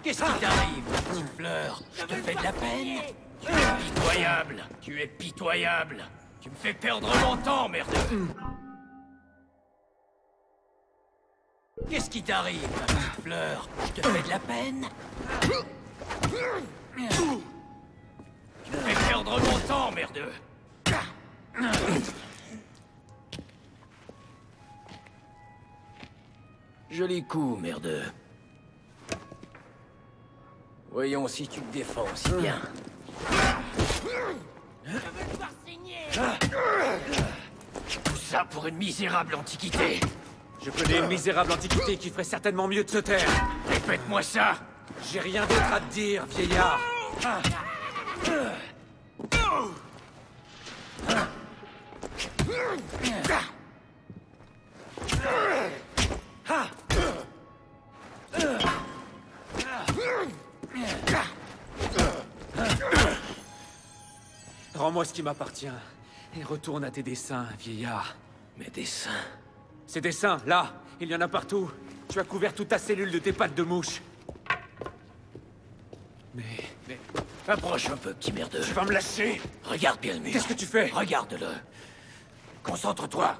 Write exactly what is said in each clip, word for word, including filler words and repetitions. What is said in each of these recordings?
Qu'est-ce qui t'arrive? Tu pleures? Je te fais de la peine? Tu es pitoyable. Tu es pitoyable. Tu me fais perdre mon temps, merde. Qu'est-ce qui t'arrive? Tu pleures? Je te fais de la peine? Tu me fais perdre mon temps, merdeux. Joli coup, merdeux. Voyons si tu te défends aussi bien. Je veux te voir saigner. Tout ça pour une misérable antiquité. Je connais une misérable antiquité qui ferait certainement mieux de se taire. Répète-moi ça. J'ai rien d'autre à te dire, vieillard. Rends-moi ce qui m'appartient et retourne à tes dessins, vieillard. Mes dessins? Ces dessins, là, il y en a partout. Tu as couvert toute ta cellule de tes pattes de mouche. Mais... mais... Approche un peu, petit merdeux. Tu vas me lâcher? Regarde bien le mur. Qu'est-ce que tu fais? Regarde-le. Concentre-toi.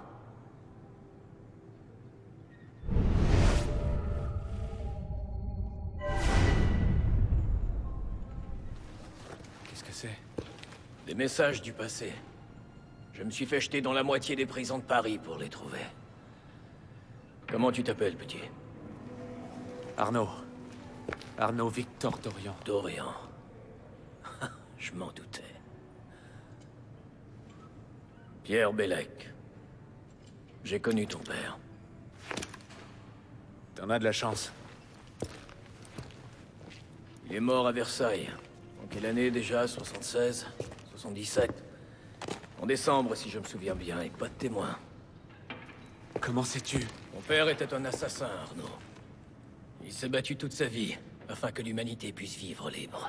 Qu'est-ce que c'est? Des messages du passé. Je me suis fait jeter dans la moitié des prisons de Paris pour les trouver. Comment tu t'appelles, petit? Arnaud. Arnaud Victor Dorian. Dorian. Je m'en doutais. Pierre Bellec. J'ai connu ton père. T'en as de la chance. Il est mort à Versailles. En quelle année déjà? soixante-seize? soixante-dix-sept? En décembre, si je me souviens bien, et pas de témoin. Comment sais-tu? Mon père était un assassin, Arnaud. Il s'est battu toute sa vie, afin que l'humanité puisse vivre libre.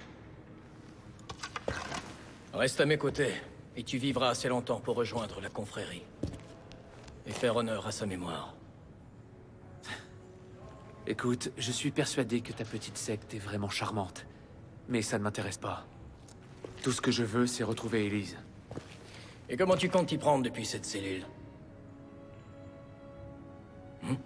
Reste à mes côtés, et tu vivras assez longtemps pour rejoindre la confrérie. Et faire honneur à sa mémoire. Écoute, je suis persuadé que ta petite secte est vraiment charmante. Mais ça ne m'intéresse pas. Tout ce que je veux, c'est retrouver Élise. Et comment tu comptes t'y prendre depuis cette cellule? Hmm?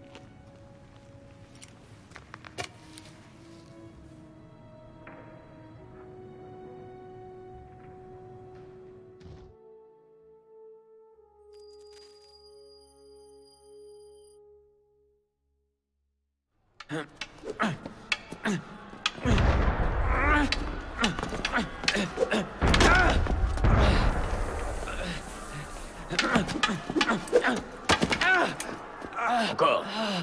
Encore.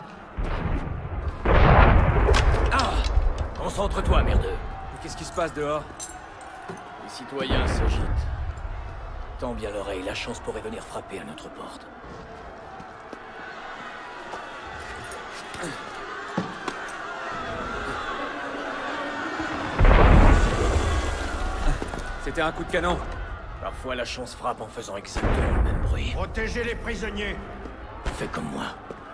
Ah! Concentre-toi, merdeux. Qu'est-ce qui se passe dehors? Les citoyens s'agitent. Tends bien l'oreille, la chance pourrait venir frapper à notre porte. C'était un coup de canon. Parfois, la chance frappe en faisant exactement le même bruit. Protégez les prisonniers. Fais comme moi.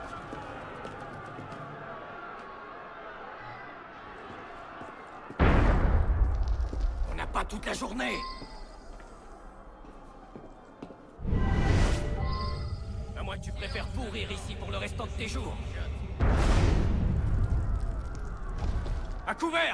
On n'a pas toute la journée. À moins que tu préfères pourrir ici pour le restant de tes jours. À couvert!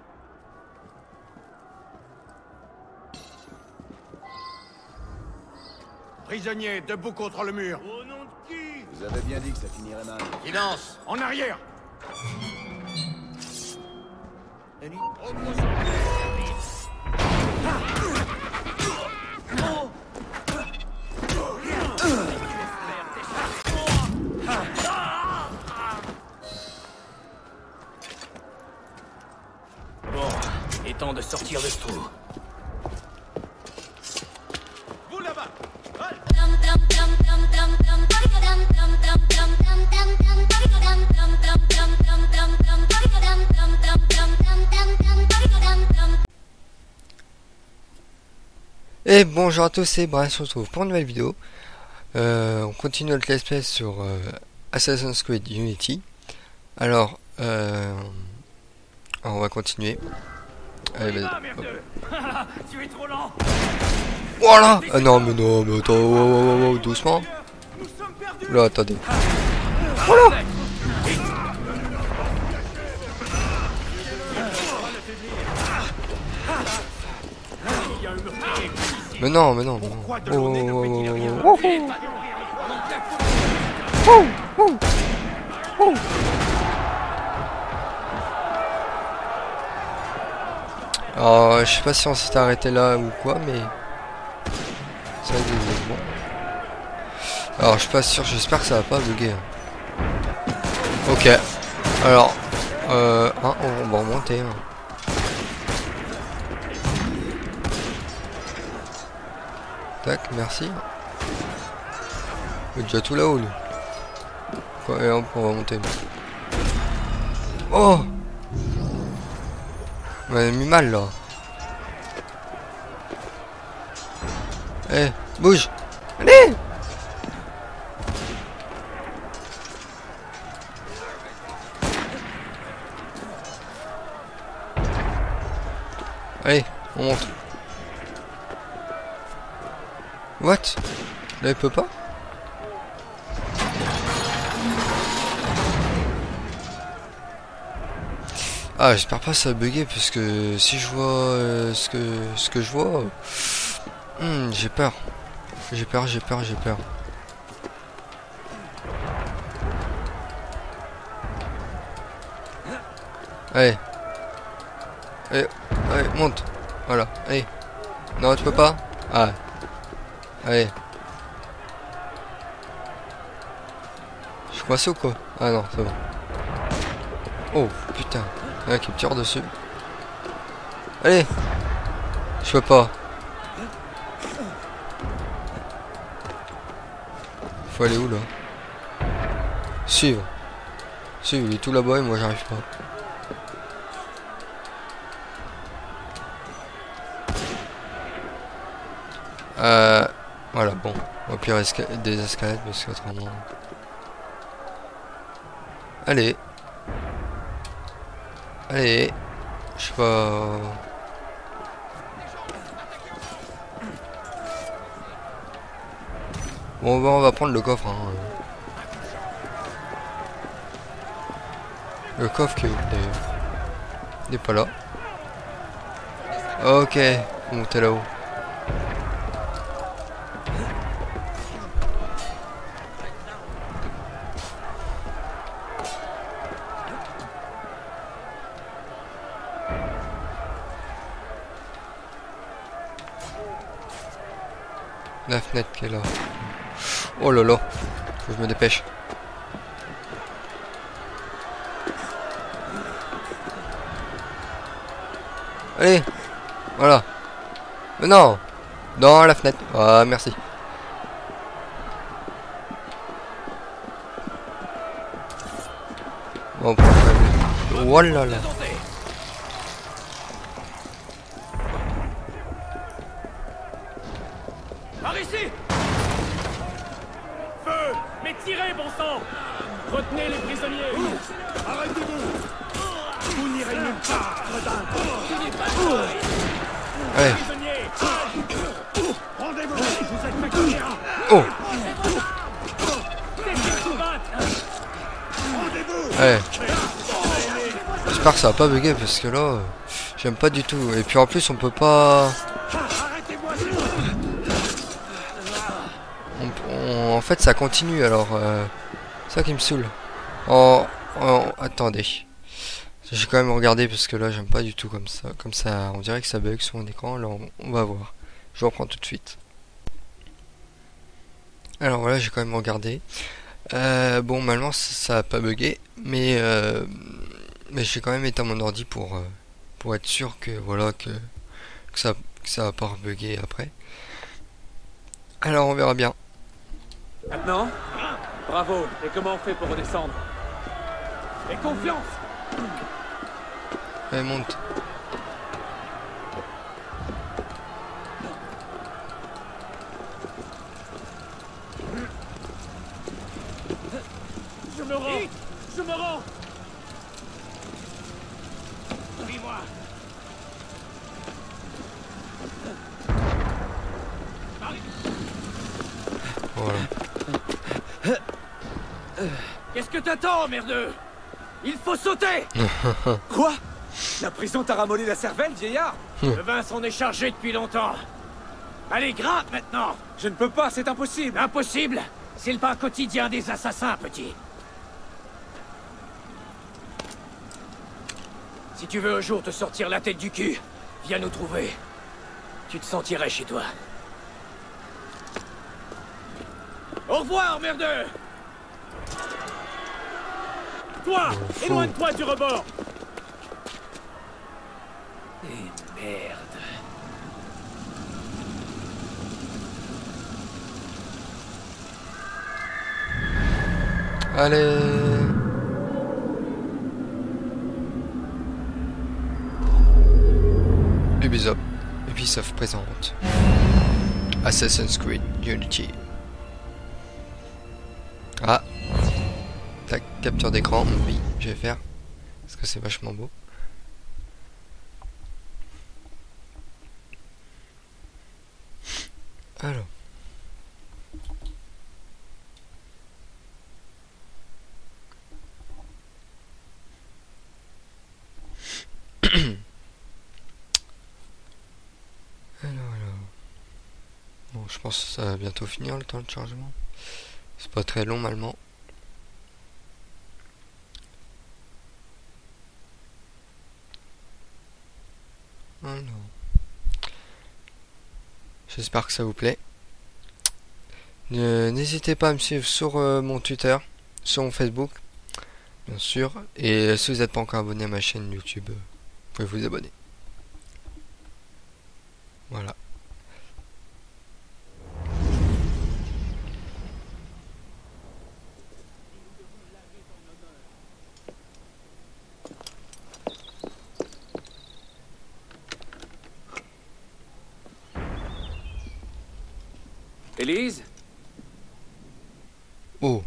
Prisonniers, debout contre le mur. Au nom de qui? Vous avez bien dit que ça finirait mal. Silence. En arrière. Bon, il est temps de sortir de ce trou. Vous là-bas! Et bonjour à tous, c'est Brian, on se retrouve pour une nouvelle vidéo. Euh, on continue notre let's play sur euh, Assassin's Creed Unity. Alors, euh, Alors, on va continuer. Allez, vas-y. Tu es trop lent. Voilà. Ah non, mais non, mais attends, oh, oh, oh, doucement. Là, attendez. Voilà. Mais non, mais non, mais non. Oh, oh, oh, oh, oh, oh. Alors, je sais pas si on s'est arrêté là ou quoi, mais ça va être bon. Alors, je suis pas sûr, j'espère que ça va pas bugger. Ok. Alors, euh, hein, on va remonter. Hein. Tac, merci. Il est déjà tout là-haut, lui. Quoi, et hop, on va monter. Oh! On m'a mis mal, là. Eh, bouge! Allez! Allez, on monte. What? Là, il peut pas? Ah, j'espère pas que ça va bugger parce que si je vois euh, ce que ce que je vois, hmm, j'ai peur. J'ai peur, j'ai peur, j'ai peur. Allez. Allez, allez, monte. Voilà, allez. Non, tu peux pas? Ah. Allez. Je suis coincé ou quoi? Ah non, c'est bon. Oh, putain. Il y en a qui me tire dessus. Allez. Je peux pas. Faut aller où là? Suivre. Suivre, il est tout là-bas et moi j'arrive pas. Euh... Voilà, bon. Au pire esca des escalades parce qu'autrement... Allez. Allez. Je sais pas... Bon, bah, on va prendre le coffre. Hein. Le coffre qui est où d'ailleurs? Il n'est pas là. Ok. Bon, t'es là-haut. La fenêtre qui est là. Oh là là. Faut que je me dépêche. Allez. Voilà. Mais non. Dans la fenêtre. Ah, merci. Bon, pour le... Oh là là. Par ici! Feu! Mais tirez, bon sang! Retenez les prisonniers! Arrêtez-vous! Vous n'irez nulle part, gredin! Allez. Prisonniers! Rendez-vous! Vous êtes mécontents! Oh! Rendez-vous! Allez. J'espère que ça va pas bugger parce que là, j'aime pas du tout. Et puis en plus, on peut pas... On, on, en fait, ça continue alors. Euh, ça qui me saoule. Oh, oh, attendez. J'ai quand même regardé parce que là, j'aime pas du tout comme ça. Comme ça, on dirait que ça bug sur mon écran. Là, on, on va voir. Je reprends tout de suite. Alors voilà, j'ai quand même regardé. Euh, bon, normalement, ça, ça a pas bugué, mais euh, mais j'ai quand même éteint mon ordi pour euh, pour être sûr que voilà que que ça que ça va pas rebugger après. Alors on verra bien. Maintenant? Bravo. Et comment on fait pour redescendre? Et confiance! Allez, monte. Je me rends! Je me rends! moi. Voilà. Qu'est-ce que t'attends, merdeux? Il faut sauter. Quoi? La prison t'a ramolli la cervelle, vieillard? Le vin s'en est chargé depuis longtemps. Allez, grimpe maintenant. Je ne peux pas, c'est impossible. Impossible. C'est le pain quotidien des assassins, petit. Si tu veux un jour te sortir la tête du cul, viens nous trouver. Tu te sentirais chez toi. Au revoir, merdeux. Toi, éloigne-toi du rebord. Et merde. Allez. Ubisoft. Ubisoft présente Assassin's Creed Unity. Ah. Tac, capture d'écran. Oui, je vais faire. Parce que c'est vachement beau. Alors. Alors, alors. Bon, je pense que ça va bientôt finir le temps de chargement. C'est pas très long, normalement. Alors. J'espère que ça vous plaît. Euh, N'hésitez pas à me suivre sur euh, mon Twitter, sur mon Facebook, bien sûr. Et euh, si vous n'êtes pas encore abonné à ma chaîne YouTube, euh, vous pouvez vous abonner. Voilà. Élise? Oh,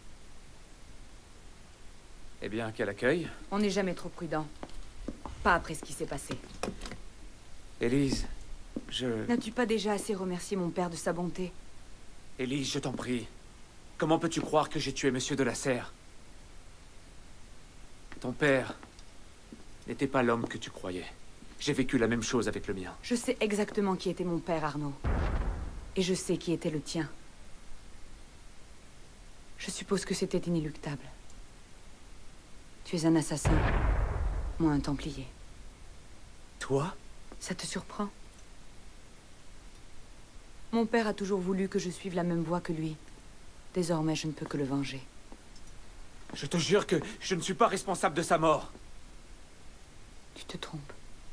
Eh bien, quel accueil. On n'est jamais trop prudent. Pas après ce qui s'est passé. Élise, je... N'as-tu pas déjà assez remercié mon père de sa bonté? Élise, je t'en prie. Comment peux-tu croire que j'ai tué Monsieur de la Serre? Ton père n'était pas l'homme que tu croyais. J'ai vécu la même chose avec le mien. Je sais exactement qui était mon père, Arnaud. Et je sais qui était le tien. Je suppose que c'était inéluctable. Tu es un assassin. Moi, un templier. Toi? Ça te surprend? Mon père a toujours voulu que je suive la même voie que lui. Désormais, je ne peux que le venger. Je te jure que je ne suis pas responsable de sa mort. Tu te trompes.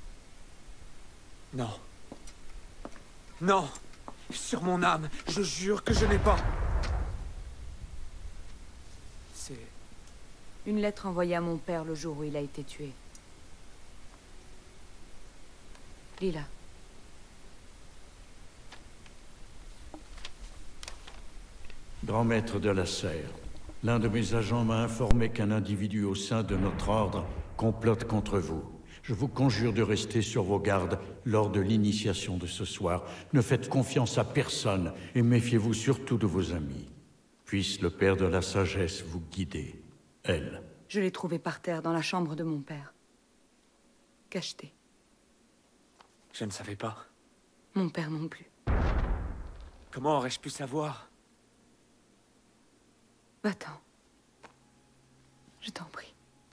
Non. Non. Sur mon âme, je jure que je n'ai pas. C'est... Une lettre envoyée à mon père le jour où il a été tué. Lis-la. Grand maître de la Serre, l'un de mes agents m'a informé qu'un individu au sein de notre ordre complote contre vous. Je vous conjure de rester sur vos gardes lors de l'initiation de ce soir. Ne faites confiance à personne et méfiez-vous surtout de vos amis. Puisse le Père de la Sagesse vous guider. Elle. Je l'ai trouvé par terre dans la chambre de mon père. Cacheté. Je ne savais pas. Mon père non plus. Comment aurais-je pu savoir? Va-t'en. Je t'en prie.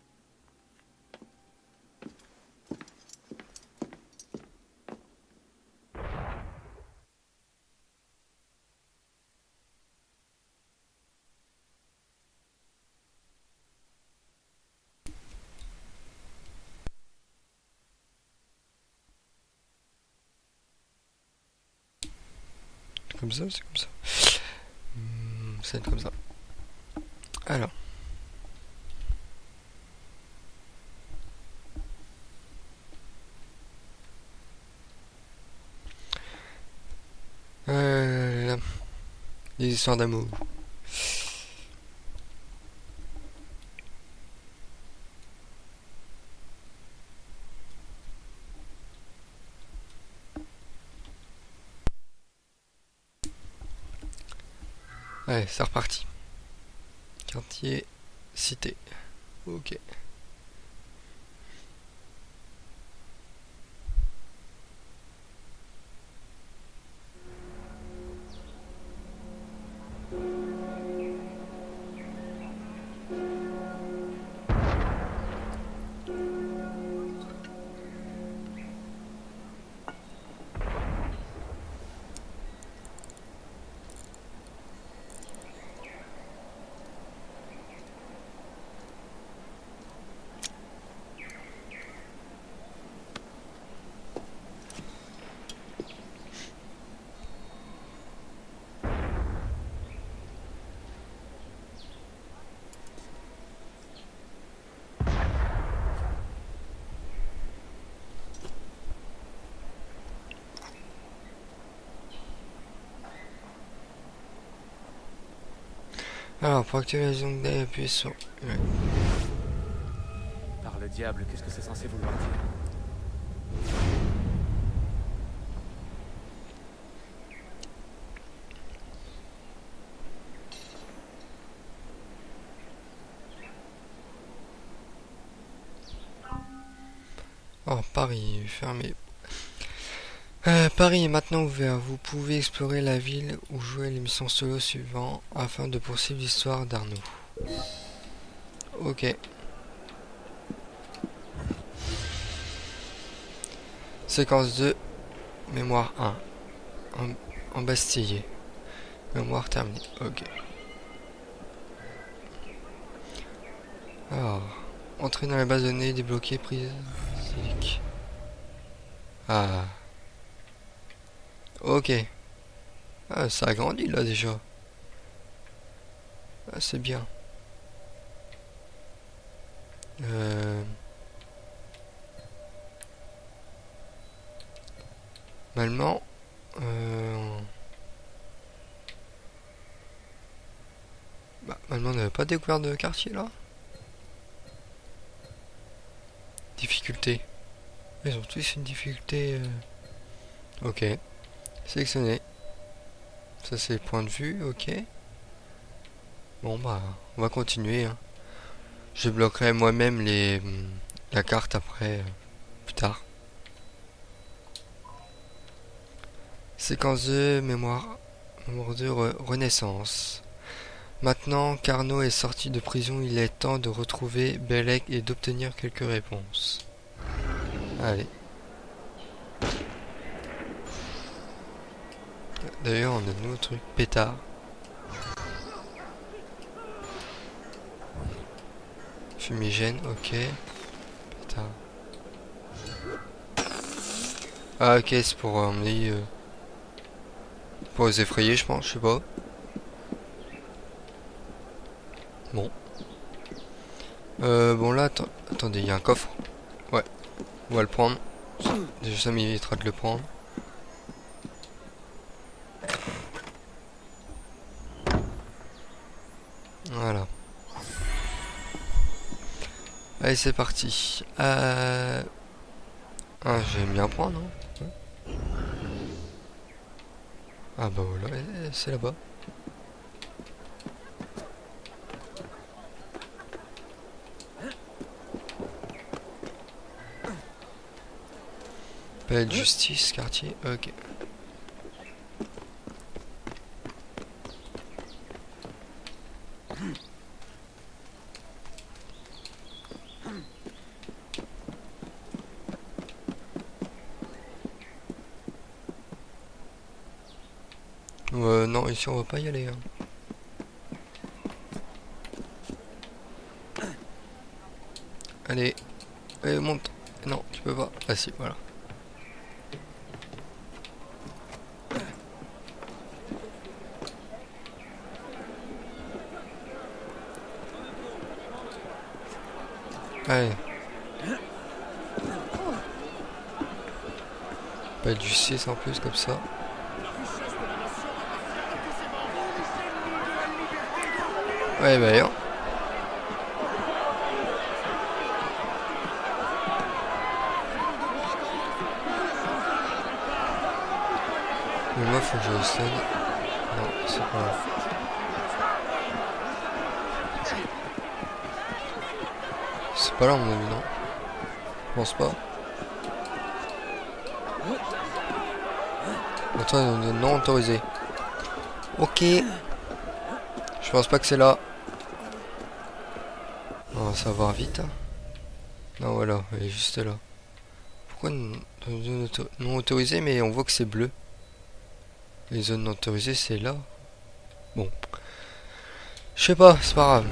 comme ça, c'est comme ça. Hmm, c'est comme ça. Alors. Euh, les histoires d'amour. Allez, c'est reparti. Quartier, cité. Ok. Alors, pour activer les onglets, appuyez sur... Ouais. Par le diable, qu'est-ce que c'est censé vouloir dire? Oh, Paris, fermé. Euh, Paris est maintenant ouvert. Vous pouvez explorer la ville ou jouer les missions solo suivantes afin de poursuivre l'histoire d'Arnaud. Ok. Séquence deux. Mémoire un. En, embastillé. Mémoire terminée. Ok. Alors. Entrer dans la base de données, débloquer prise. Ah. Ok. Ah, ça a grandi là déjà. Ah, c'est bien. Euh... Mallement. Euh... Bah, Mallement on n'avait pas découvert de quartier là. Difficulté. Ils ont tous une difficulté. Euh... Ok. Sélectionner. Ça c'est le point de vue, ok. Bon bah on va continuer. Hein. Je bloquerai moi-même les la carte après euh, plus tard. Séquence deux, mémoire mémoire deux, re renaissance. Maintenant qu'Arnaud est sorti de prison, il est temps de retrouver Bellec et d'obtenir quelques réponses. Allez. D'ailleurs, on a de nouveaux trucs. Pétard. Fumigène, ok. Pétard. Ah, ok, c'est pour euh, emmener. Euh, pour les effrayer, je pense, je sais pas. Bon. Euh, bon, là, att attendez, il y a un coffre. Ouais. On va le prendre. Déjà, ça m'évitera de le prendre. Voilà. Allez, c'est parti. Euh... Ah, j'aime bien prendre, hein. Ouais. Ah bah voilà, c'est là-bas. Palais de justice, quartier, ok. Euh, non, ici on va pas y aller. Hein. Allez, allez, monte. Non, tu peux pas. Ah si, voilà. Allez. Pas du six en plus comme ça. Ouais bah yo. Mais moi faut que je le sonne. Non, c'est pas grave. C'est pas là, à mon avis, non? Je pense pas. Attends, non autorisé. Ok. Je pense pas que c'est là. On va savoir vite. Hein. Non, voilà, elle est juste là. Pourquoi non autorisé, mais on voit que c'est bleu. Les zones non autorisées, c'est là. Bon. Je sais pas, c'est pas grave.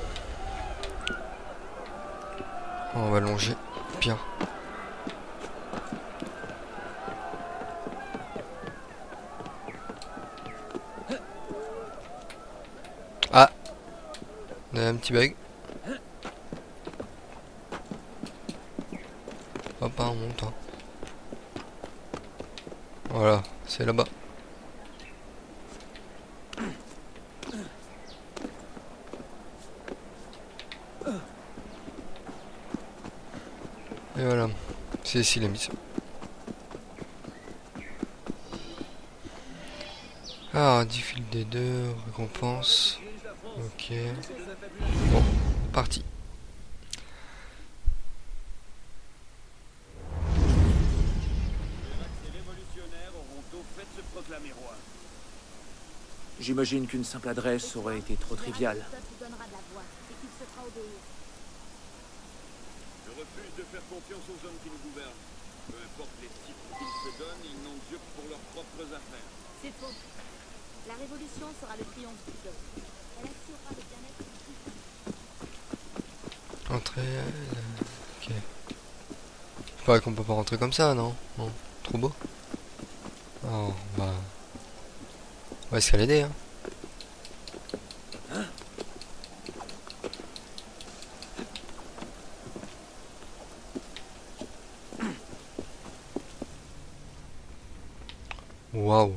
On va longer. Pire. Ah, on a un petit bug. Hop, on monte. Hein. Voilà, c'est là-bas. Et voilà, c'est ici la mission. Ah, dix fils des deux, récompense. Ok. Bon, parti. J'imagine qu'une simple adresse aurait été trop triviale. Je refuse de faire confiance aux hommes qui nous gouvernent. Peu importe les titres qu'ils se donnent, ils n'ont Dieu que pour leurs propres affaires. C'est faux. La révolution sera le triomphe du peuple. Elle assurera le bien-être du peuple. Entrer. Euh, ok. Je crois qu'on peut pas rentrer comme ça, non? Non. Trop beau. Oh, bah. On va escalader, hein. Waouh.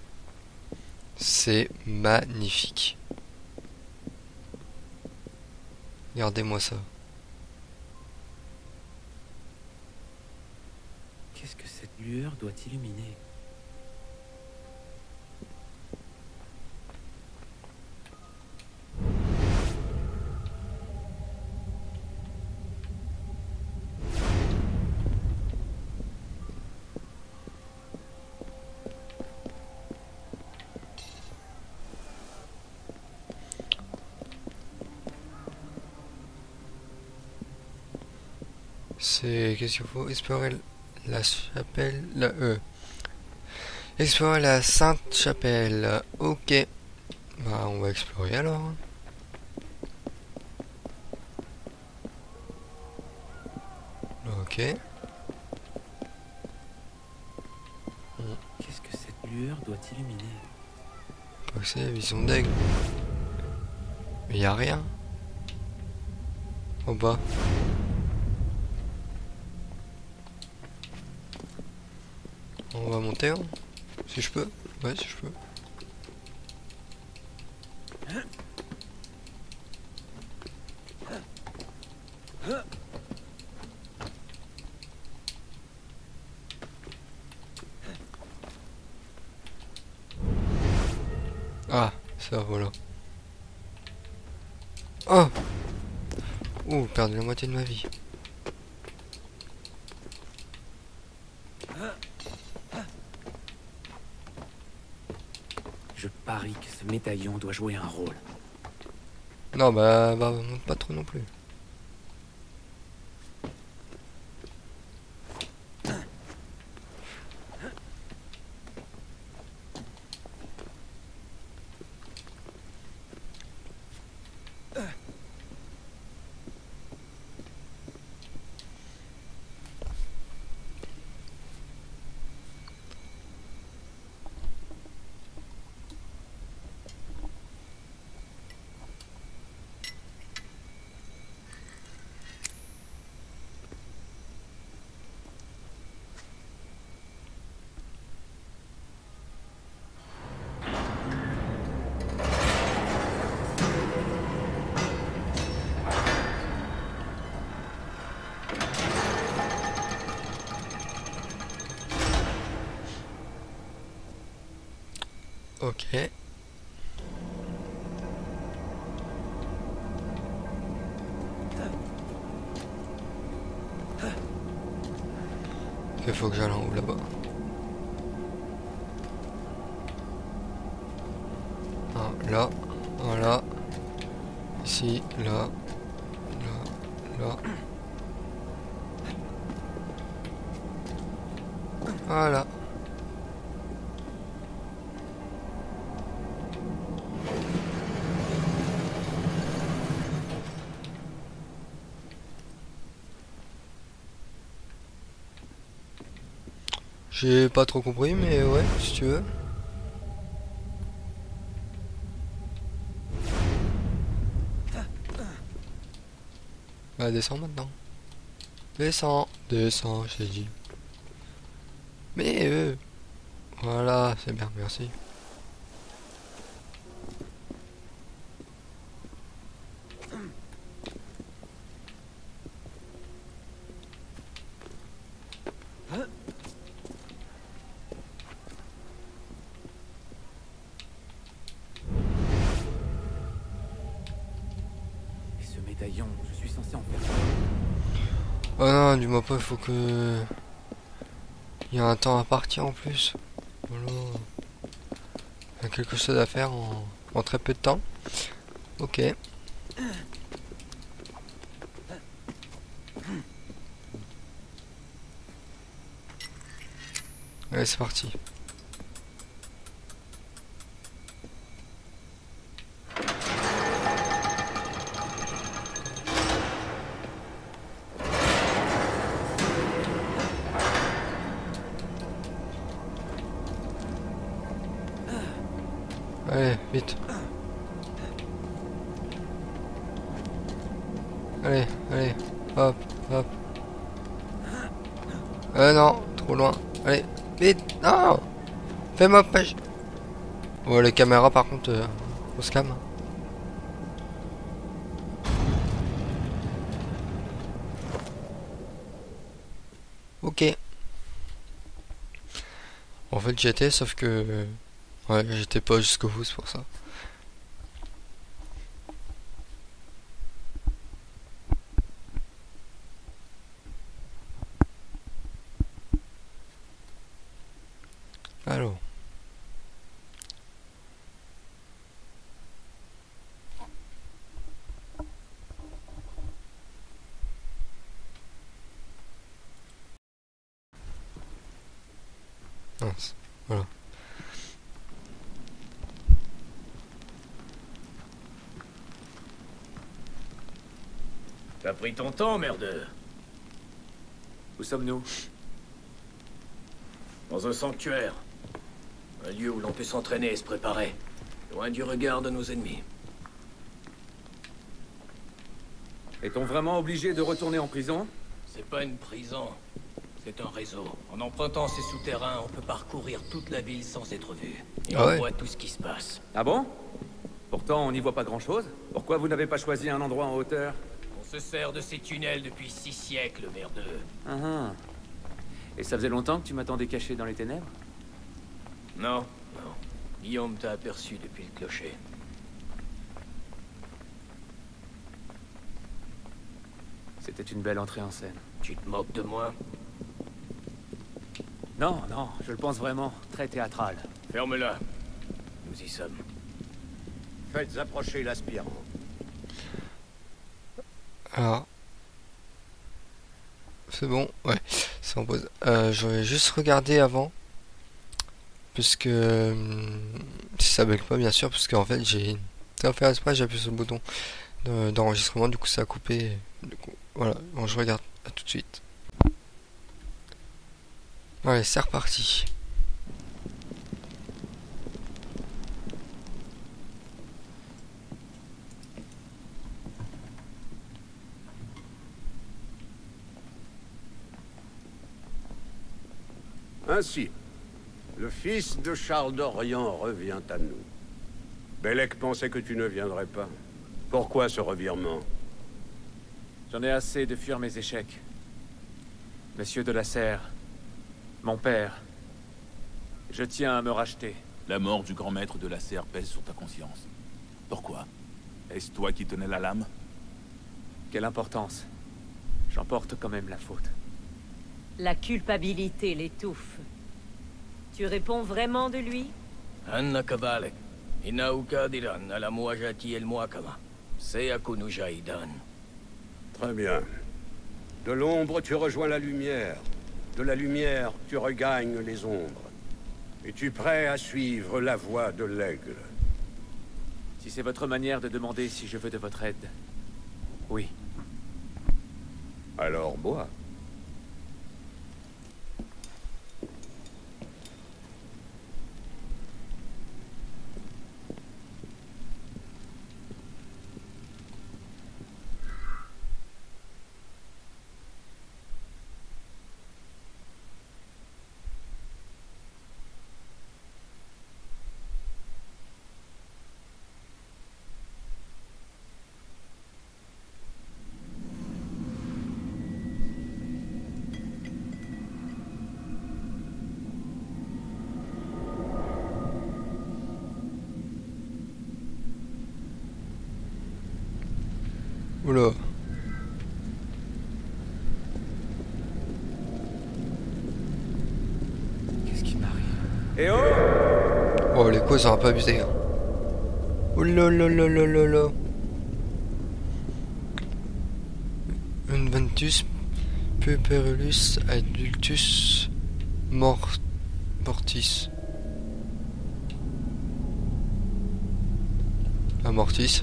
C'est magnifique. Regardez-moi ça. Qu'est-ce que cette lueur doit illuminer? C'est... Qu'est-ce qu'il faut? Explorer la chapelle... La E. Explorer la Sainte Chapelle. Ok. Bah, on va explorer alors. Ok. Qu'est-ce que cette lueur doit illuminer? Quoi que c'est? Vision d'aigle. Mais y a rien. En bas. On va monter, hein, si je peux. Ouais, si je peux. Ah, ça, voilà. Oh! Oh, perdu la moitié de ma vie. Je parie que ce médaillon doit jouer un rôle. Non, bah, bah, monte pas trop non plus. Ok. Il faut que j'aille en haut là-bas. Ah, là, voilà. Ici, là, là, là. Voilà. J'ai pas trop compris, mais ouais, si tu veux. Bah descends maintenant. Descends, descends, j'ai dit. Mais euh, voilà, c'est bien, merci. Et ce médaillon, je suis censé en faire. Oh non, dis-moi pas, il faut que... Il y a un temps à partir en plus. Voilà. Il y a quelque chose à faire en, en très peu de temps. Ok. Allez, c'est parti. Allez, vite. Allez, allez, hop, hop. Euh non, trop loin. Allez, vite, non. Fais-moi pêche. Bon, les caméras par contre, euh, on se calme. Ok. En fait j'y étais, sauf que... Ouais, j'étais pas jusqu'au bout, c'est pour ça. Alors. Mince, voilà. T'as pris ton temps, merdeux. Où sommes-nous? Dans un sanctuaire. Un lieu où l'on peut s'entraîner et se préparer. Loin du regard de nos ennemis. Est-on vraiment obligé de retourner en prison? C'est pas une prison. C'est un réseau. En empruntant ces souterrains, on peut parcourir toute la ville sans être vu. Et Ah on ouais. voit tout ce qui se passe. Ah bon? Pourtant, on n'y voit pas grand-chose. Pourquoi vous n'avez pas choisi un endroit en hauteur? On se sert de ces tunnels depuis six siècles, merdeux. Ah ah. Et ça faisait longtemps que tu m'attendais caché dans les ténèbres? Non, non. Guillaume t'a aperçu depuis le clocher. C'était une belle entrée en scène. Tu te moques de moi? Non, non, je le pense vraiment. Très théâtral. Ferme-la. Nous y sommes. Faites approcher l'aspirant. Alors. C'est bon, ouais, c'est en pause. Euh, J'aurais juste regardé avant. Puisque... euh, si ça bug pas, bien sûr, parce qu'en fait, j'ai... Ça fait exprès, j'ai appuyé sur le bouton de- d'enregistrement, du coup ça a coupé. Du coup, voilà, bon, je regarde, à tout de suite. Allez, c'est reparti. Ainsi, le fils de Charles d'Orient revient à nous. Bellec pensait que tu ne viendrais pas. Pourquoi ce revirement? J'en ai assez de fuir mes échecs. Monsieur de la Serre, mon père, je tiens à me racheter. La mort du grand maître de la Serre pèse sur ta conscience. Pourquoi? Est-ce toi qui tenais la lame? Quelle importance. J'en porte quand même la faute. La culpabilité l'étouffe. Tu réponds vraiment de lui? Anna Kabalek. Inauka diran ala muajati el muakama. Seyaku jaidan. Très bien. De l'ombre, tu rejoins la lumière. De la lumière, tu regagnes les ombres. Es-tu prêt à suivre la voie de l'aigle? Si c'est votre manière de demander si je veux de votre aide, oui. Alors bois. Oula. Qu'est-ce qui m'arrive? Eh oh! Oh, les coups, ça va pas abusé. Hein. Oh là là là là là là. Inventus Puperulus adultus mort mortis. Ah, mortis.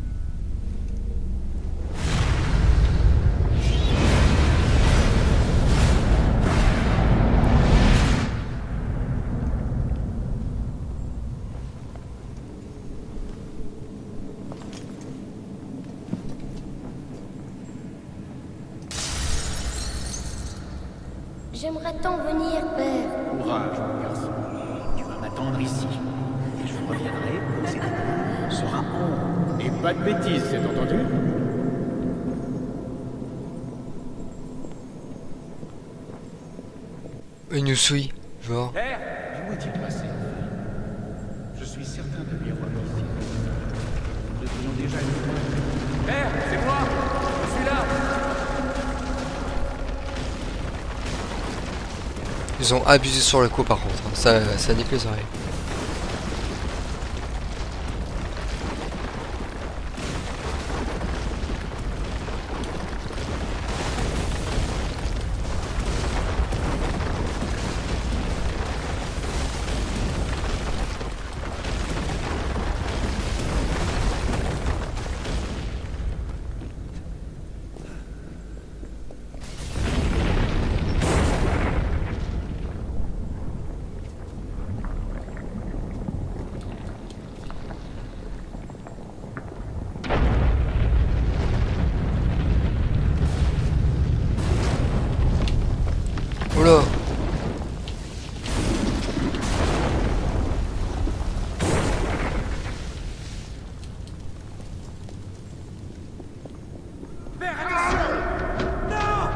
J'aimerais tant venir, père. Courage, mon garçon. Tu vas m'attendre ici. Et je reviendrai quand cet époux sera en. Et pas de bêtises, c'est entendu? Il nous suit, genre. Père, d'où est-il passé? Je suis certain de lui avoir ici. Nous devrions déjà une. Père, c'est moi! Je suis là! Ils ont abusé sur le coup par contre, hein. ça, ça nique les oreilles. Oula. Père, attention! Non!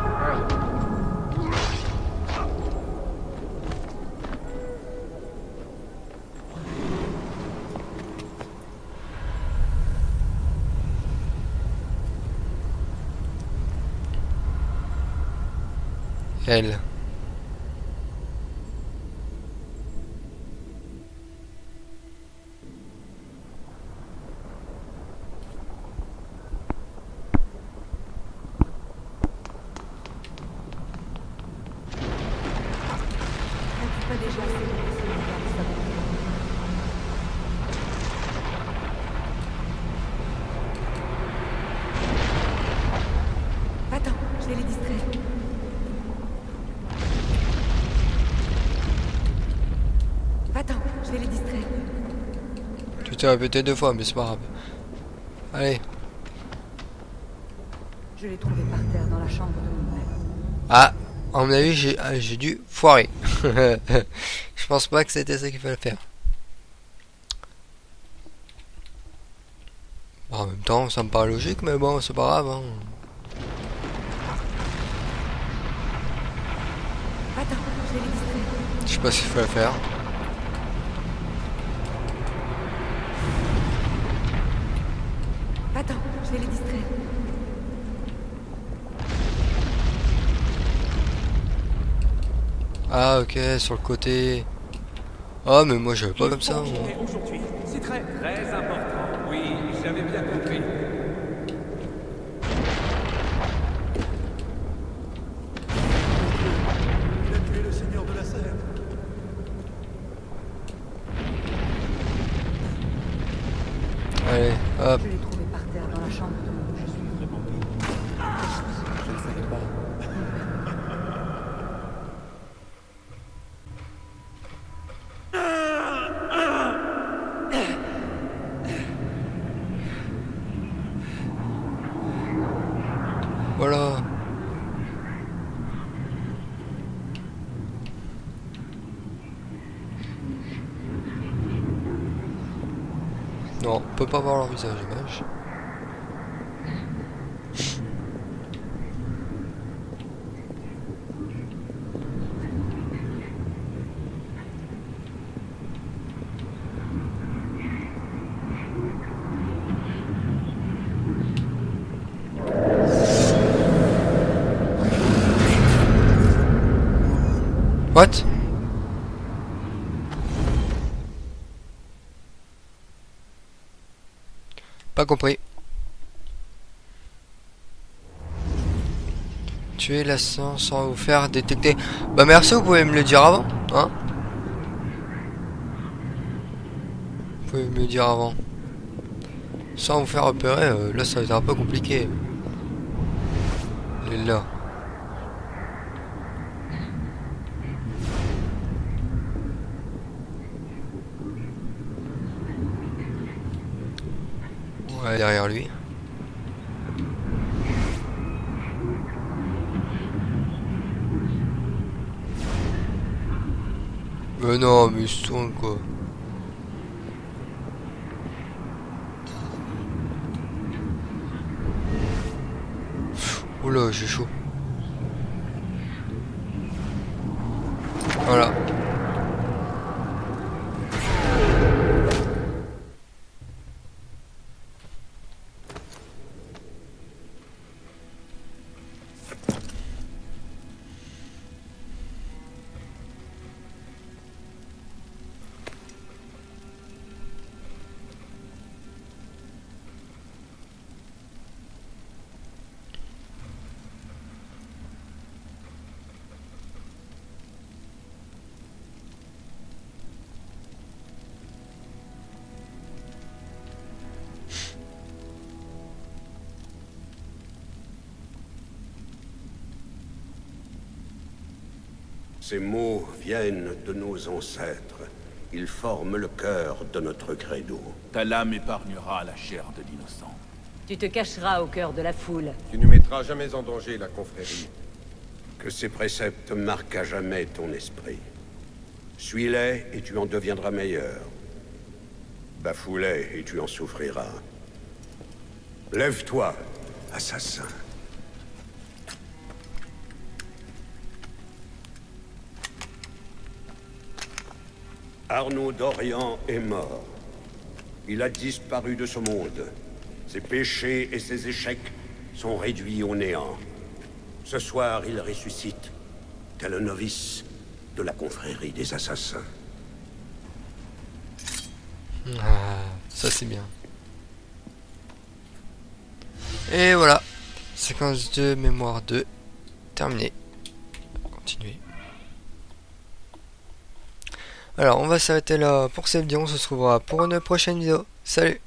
Elle. Attends, je vais les distraire. Va-t'en, je vais les distraire. Tu t'es répété deux fois, mais c'est pas grave. Allez. Je l'ai trouvé par terre dans la chambre de mon père. Ah, à mon avis, j'ai ah, j'ai dû foirer. Je pense pas que c'était ça qu'il fallait faire. Bon, en même temps, ça me paraît logique, mais bon, c'est pas grave. Hein. Va-t'en, je vais les distraire. Je sais pas ce qu'il fallait faire. Va-t'en, je vais les distraire. Ah ok, sur le côté. Ah mais moi j'avais pas comme ça. Moi. Aujourd'hui, c'est très très important. Oui, j'avais bien compris. Il a tué le seigneur de la Serre. Allez, hop. Je l'ai trouvé par terre dans la chambre. Je suis vraiment je ne savais pas. Voilà. Non, on peut pas voir leur visage, dommage. What? Pas compris. Tuer l'assassin sans vous faire détecter. Bah merci, vous pouvez me le dire avant, hein? Vous pouvez me le dire avant. Sans vous faire repérer, euh, là ça va être un peu compliqué. Il est là. Ouais, derrière lui. Mais non, mais il se tourne quoi. Oula, j'ai chaud. Voilà. Ces mots viennent de nos ancêtres. Ils forment le cœur de notre credo. Ta lame épargnera la chair de l'innocent. Tu te cacheras au cœur de la foule. Tu ne mettras jamais en danger la confrérie. Que ces préceptes marquent à jamais ton esprit. Suis-les et tu en deviendras meilleur. Bafoue-les et tu en souffriras. Lève-toi, assassin. Arnaud d'Orient est mort. Il a disparu de ce monde. Ses péchés et ses échecs sont réduits au néant. Ce soir, il ressuscite, tel un novice de la confrérie des assassins. Ah, ça c'est bien. Et voilà. Séquence deux, mémoire deux. Terminé. Continuer. Alors, on va s'arrêter là pour cette vidéo. On se retrouvera pour une prochaine vidéo. Salut!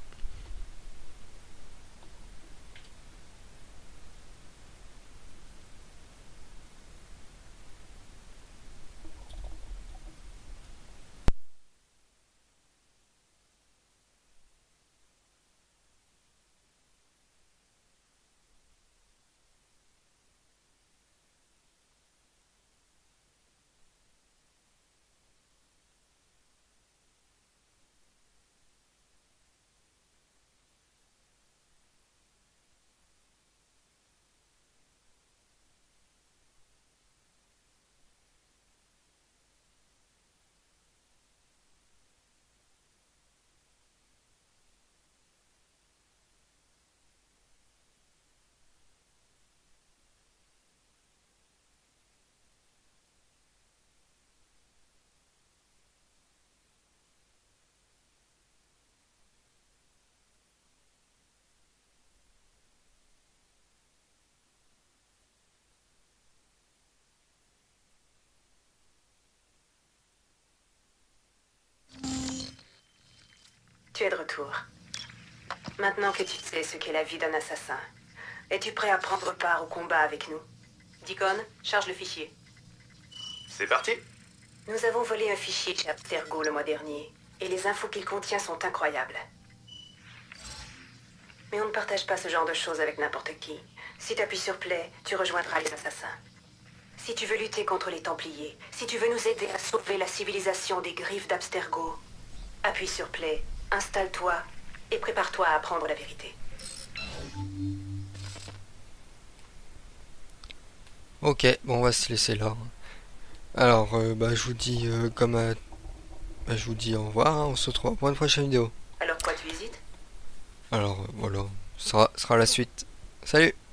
Tu es de retour. Maintenant que tu sais ce qu'est la vie d'un assassin, es-tu prêt à prendre part au combat avec nous? Deacon, charge le fichier. C'est parti. Nous avons volé un fichier chez Abstergo le mois dernier, et les infos qu'il contient sont incroyables. Mais on ne partage pas ce genre de choses avec n'importe qui. Si tu appuies sur Play, tu rejoindras les assassins. Si tu veux lutter contre les Templiers, si tu veux nous aider à sauver la civilisation des griffes d'Abstergo, appuie sur Play, installe-toi et prépare-toi à apprendre la vérité. Ok, bon, on va se laisser là. Alors, euh, bah, je vous dis euh, comme à... bah, je vous dis au revoir, hein, on se retrouve pour une prochaine vidéo. Alors quoi, tu hésites? Alors, euh, voilà, ce sera, ce sera la suite. Salut!